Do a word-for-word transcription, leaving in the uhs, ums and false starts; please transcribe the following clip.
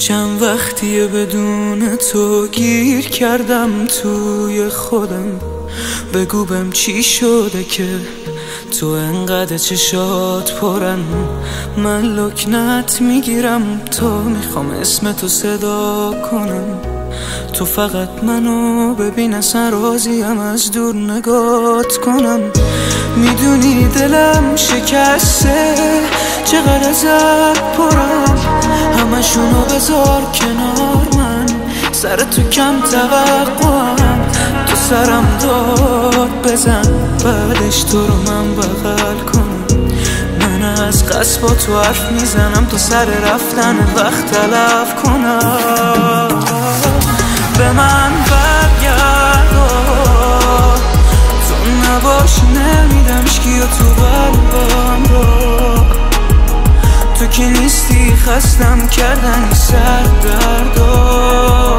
چند وقتیه بدون تو گیر کردم توی خودم. بگو بهم چی شده که تو انقدر چشات پرن. من لکنت میگیرم تا میخوام اسم تو صدا کنم. تو فقط منو ببین، اصلا راضیم از دور نگات کنم. میدونی دلم شکسته، چقدر ازت پرم. همشونو بذار کنار، من سر تو کم توقعم. تو سرم داد بزن، بعدش تو رو من بغل کنم. من از قصد با تو حرف میزنم تا سر رفتن وقت تلف کنم. به من برگرد، تو نباشی نمیدم شکی و تو قلبم را. تو که نیستی خستم کردن سر دردا.